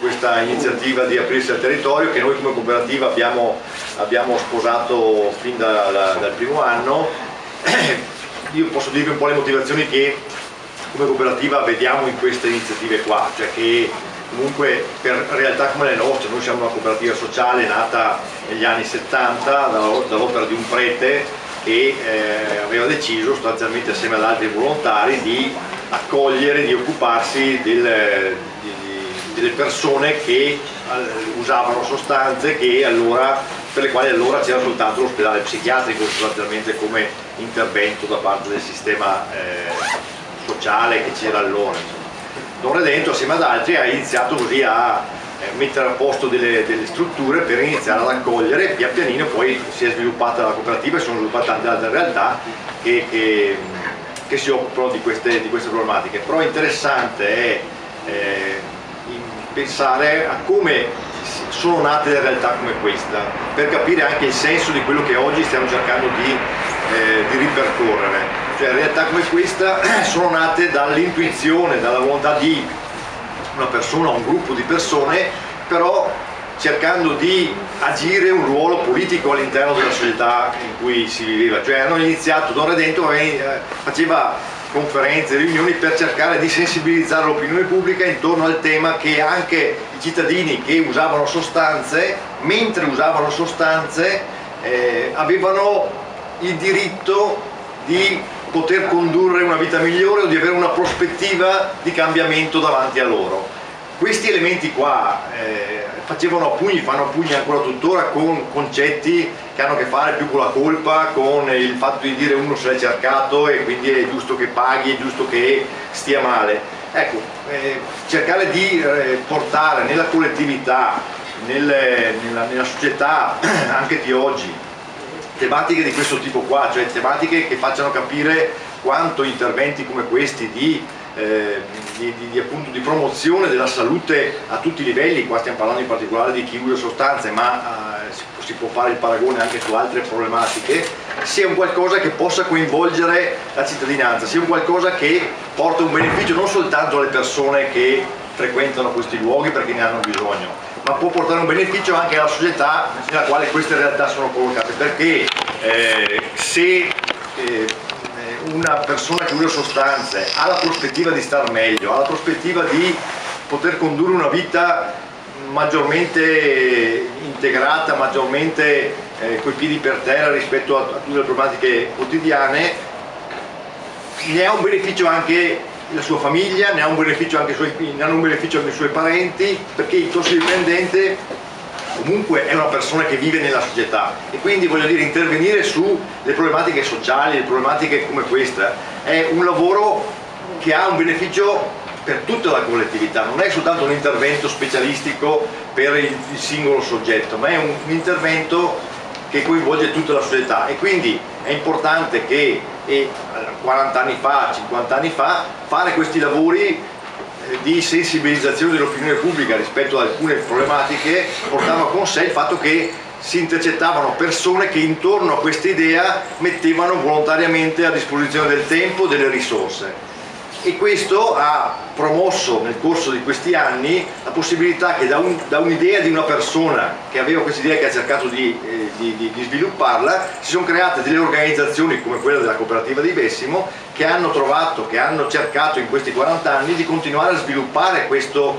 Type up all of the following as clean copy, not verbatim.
questa iniziativa di aprirsi al territorio, che noi come cooperativa abbiamo sposato fin dal primo anno. Io posso dirvi un po' le motivazioni che come cooperativa vediamo in queste iniziative qua, cioè che comunque per realtà come le nostre, noi siamo una cooperativa sociale nata negli anni 70 dall'opera di un prete che aveva deciso sostanzialmente assieme ad altri volontari di accogliere, di occuparsi delle persone che usavano sostanze per le quali allora c'era soltanto l'ospedale psichiatrico sostanzialmente come intervento da parte del sistema sociale che c'era allora. Don Redento assieme ad altri ha iniziato così a mettere a posto delle strutture per iniziare ad accogliere, pian pianino poi si è sviluppata la cooperativa e sono sviluppate tante altre realtà che si occupano di queste problematiche. Però interessante è pensare a come sono nate le realtà come questa, per capire anche il senso di quello che oggi stiamo cercando di ripercorrere. Cioè realtà come questa sono nate dall'intuizione, dalla volontà di una persona, un gruppo di persone, però cercando di agire un ruolo politico all'interno della società in cui si viveva. Cioè hanno iniziato, Don Redento faceva conferenze, riunioni per cercare di sensibilizzare l'opinione pubblica intorno al tema che anche i cittadini che usavano sostanze, mentre usavano sostanze, avevano il diritto di poter condurre una vita migliore o di avere una prospettiva di cambiamento davanti a loro. Questi elementi qua fanno a pugni ancora tuttora con concetti che hanno a che fare più con la colpa, con il fatto di dire uno se l'è cercato e quindi è giusto che paghi, è giusto che stia male. Ecco, cercare di portare nella collettività, nella società anche di oggi, tematiche di questo tipo qua, cioè tematiche che facciano capire quanto interventi come questi appunto di promozione della salute a tutti i livelli, qua stiamo parlando in particolare di chi usa sostanze, ma si può fare il paragone anche su altre problematiche, sia un qualcosa che possa coinvolgere la cittadinanza, sia un qualcosa che porta un beneficio non soltanto alle persone che frequentano questi luoghi perché ne hanno bisogno, ma può portare un beneficio anche alla società nella quale queste realtà sono collocate, perché se una persona che usa sostanze ha la prospettiva di star meglio, ha la prospettiva di poter condurre una vita maggiormente integrata, maggiormente coi piedi per terra rispetto a tutte le problematiche quotidiane, ne ha un beneficio anche la sua famiglia, ne ha un beneficio anche i suoi parenti, perché il tossicodipendente comunque è una persona che vive nella società e quindi voglio dire intervenire sulle problematiche sociali, le problematiche come questa è un lavoro che ha un beneficio per tutta la collettività, non è soltanto un intervento specialistico per il singolo soggetto, ma è un intervento che coinvolge tutta la società e quindi è importante che 40 anni fa, 50 anni fa, fare questi lavori di sensibilizzazione dell'opinione pubblica rispetto ad alcune problematiche portava con sé il fatto che si intercettavano persone che intorno a questa idea mettevano volontariamente a disposizione del tempo, delle risorse. E questo ha promosso nel corso di questi anni la possibilità che da un'idea di una persona che aveva questa idea, che ha cercato di svilupparla, si sono create delle organizzazioni come quella della cooperativa di Bessimo che hanno cercato in questi 40 anni di continuare a sviluppare questa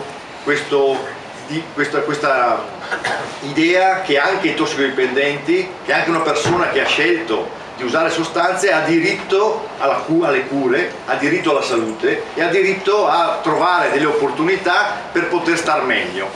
idea che anche i tossicodipendenti, che anche una persona che ha scelto di usare sostanze ha diritto alle cure, ha diritto alla salute e ha diritto a trovare delle opportunità per poter star meglio.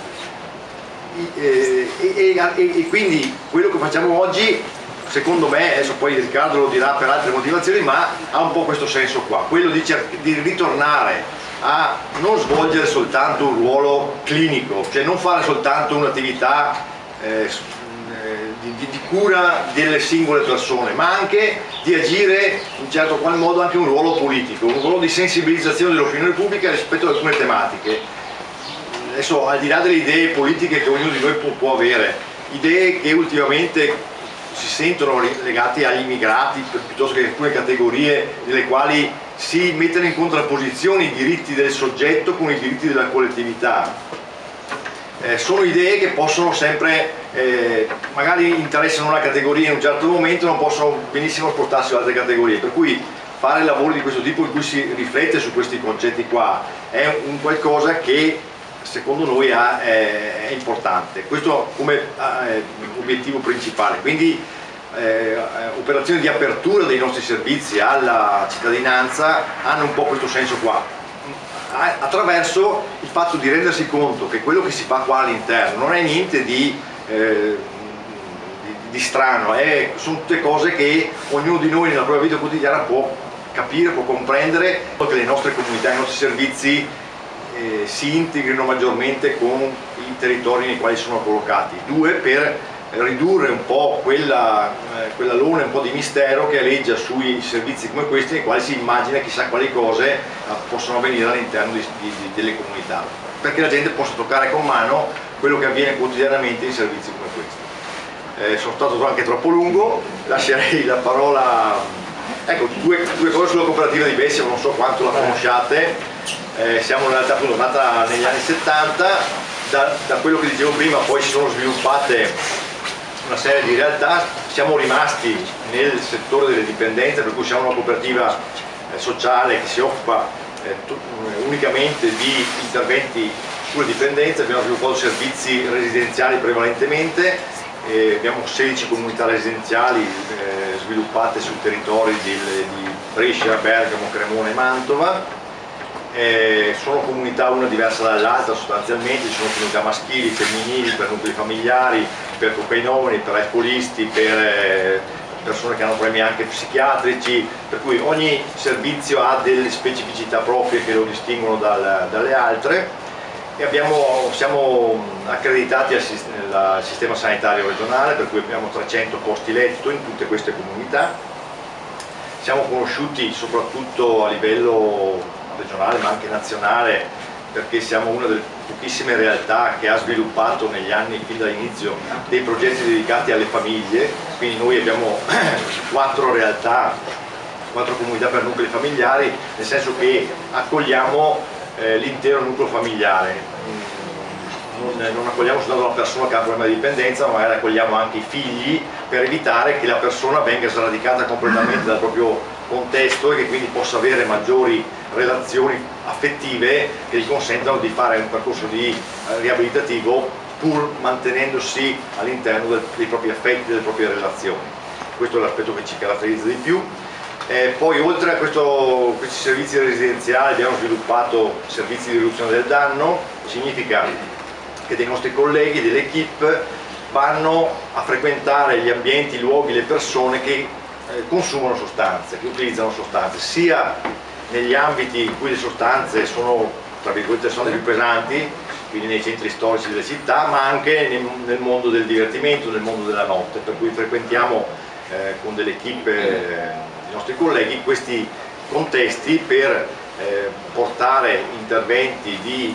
E quindi quello che facciamo oggi, secondo me, adesso poi Riccardo lo dirà per altre motivazioni, ma ha un po' questo senso qua, quello di ritornare a non svolgere soltanto un ruolo clinico, cioè non fare soltanto un'attività di cura delle singole persone, ma anche di agire in certo qual modo anche un ruolo politico, un ruolo di sensibilizzazione dell'opinione pubblica rispetto ad alcune tematiche. Adesso, al di là delle idee politiche che ognuno di noi può avere, idee che ultimamente si sentono legate agli immigrati piuttosto che alcune categorie nelle quali si mettono in contrapposizione i diritti del soggetto con i diritti della collettività. sono idee che possono sempre, magari interessano una categoria in un certo momento, non possono benissimo spostarsi su altre categorie, per cui fare lavori di questo tipo in cui si riflette su questi concetti qua è un qualcosa che secondo noi è importante, questo come obiettivo principale. Quindi operazioni di apertura dei nostri servizi alla cittadinanza hanno un po' questo senso qua, attraverso il fatto di rendersi conto che quello che si fa qua all'interno non è niente di strano, sono tutte cose che ognuno di noi nella propria vita quotidiana può capire, può comprendere, che le nostre comunità, i nostri servizi si integrino maggiormente con i territori nei quali sono collocati. Due, per ridurre un po' quell'alone un po' di mistero che aleggia sui servizi come questi, nei quali si immagina chissà quali cose possono avvenire all'interno delle comunità, perché la gente possa toccare con mano quello che avviene quotidianamente in servizi come questi. Sono stato anche troppo lungo, lascerei la parola. Ecco, due cose sulla cooperativa di Bessia, non so quanto la conosciate. Siamo in realtà appunto nata negli anni 70, da quello che dicevo prima poi si sono sviluppate una serie di realtà, siamo rimasti nel settore delle dipendenze, per cui siamo una cooperativa sociale che si occupa unicamente di interventi sulle dipendenze, abbiamo sviluppato servizi residenziali prevalentemente, abbiamo 16 comunità residenziali sviluppate sui territori di Brescia, Bergamo, Cremona e Mantova. Sono comunità una diversa dall'altra sostanzialmente, ci sono comunità maschili, femminili, per nuclei familiari, per cocainoni, per alcolisti, per persone che hanno problemi anche psichiatrici, per cui ogni servizio ha delle specificità proprie che lo distinguono dalle altre, e siamo accreditati al sistema sanitario regionale, per cui abbiamo 300 posti letto in tutte queste comunità. Siamo conosciuti soprattutto a livello regionale ma anche nazionale, perché siamo una delle pochissime realtà che ha sviluppato negli anni, fin dall'inizio, dei progetti dedicati alle famiglie. Quindi noi abbiamo 4 realtà, 4 comunità per nuclei familiari, nel senso che accogliamo l'intero nucleo familiare, non accogliamo soltanto la persona che ha un problema di dipendenza, ma magari accogliamo anche i figli, per evitare che la persona venga sradicata completamente dal proprio contesto e che quindi possa avere maggiori relazioni affettive che gli consentano di fare un percorso riabilitativo pur mantenendosi all'interno dei propri affetti, delle proprie relazioni. Questo è l'aspetto che ci caratterizza di più. Poi oltre a questi servizi residenziali abbiamo sviluppato servizi di riduzione del danno, significa che dei nostri colleghi, dell'equipe, vanno a frequentare gli ambienti, i luoghi, le persone che consumano sostanze, che utilizzano sostanze, sia negli ambiti in cui le sostanze sono, tra virgolette, sono più pesanti, quindi nei centri storici delle città, ma anche nel mondo del divertimento, nel mondo della notte, per cui frequentiamo con delle equipe i nostri colleghi questi contesti per portare interventi di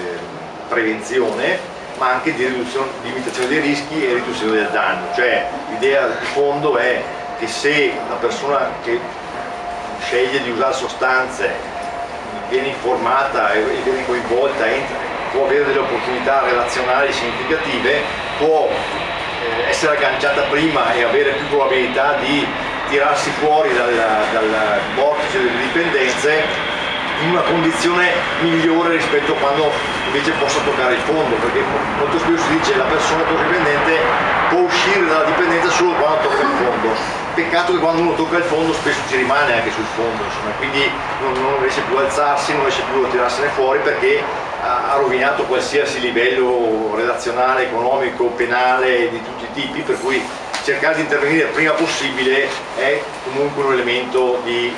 prevenzione, ma anche di limitazione dei rischi e riduzione del danno. Cioè l'idea di fondo è che se la persona che sceglie di usare sostanze viene informata e viene coinvolta, può avere delle opportunità relazionali significative, può essere agganciata prima e avere più probabilità di tirarsi fuori dal vortice delle dipendenze in una condizione migliore rispetto a quando invece possa toccare il fondo, perché molto spesso si dice che la persona tossicodipendente può uscire dalla dipendenza solo quando tocca il fondo. Peccato che quando uno tocca il fondo spesso ci rimane anche sul fondo, insomma, quindi non riesce più a alzarsi, non riesce più a tirarsene fuori, perché ha rovinato qualsiasi livello relazionale, economico, penale, di tutti i tipi, per cui cercare di intervenire il prima possibile è comunque un elemento di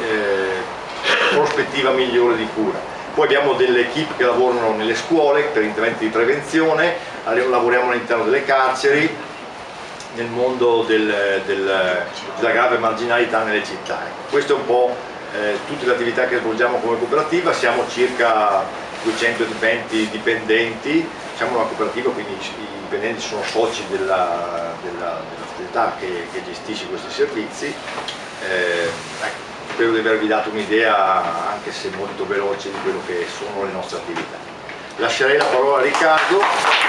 prospettiva migliore di cura. Poi abbiamo delle equip che lavorano nelle scuole per interventi di prevenzione, lavoriamo all'interno delle carceri, nel mondo della grave marginalità nelle città. Queste è un po' tutte le attività che svolgiamo come cooperativa. Siamo circa 220 dipendenti, siamo una cooperativa, quindi i dipendenti sono soci della società che gestisce questi servizi. Ecco, spero di avervi dato un'idea, anche se molto veloce, di quello che sono le nostre attività. Lascerei la parola a Riccardo.